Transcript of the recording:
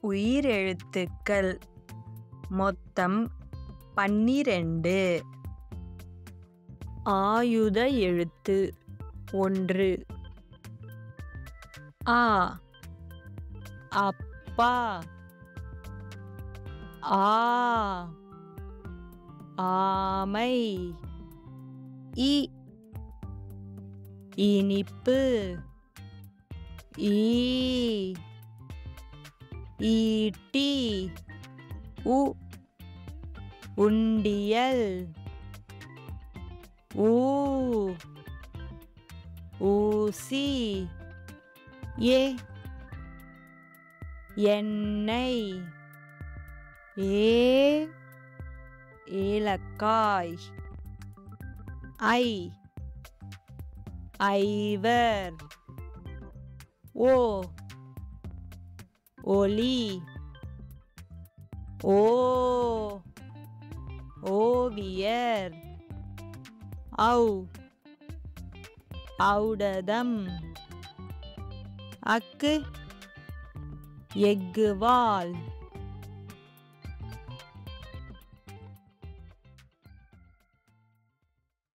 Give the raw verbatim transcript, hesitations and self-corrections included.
உயிரெழுத்துக்கள் மொத்தம் பன்னிரண்டு. ஆயுத எழுத்து ஒன்று. ஆ அப்பா. ஆ ஆமை. இ இனிப்பு. ஈ ஈட்டி. உ உண்டியல். ஊ ஊசி. ஏ எண்ணெய். ஏ ஏலக்காய். ஐ ஐவர். ஓ ஒலி. ஓ ஓவியர். ஔ ஔடதம். அக்கு எஃகுவால்.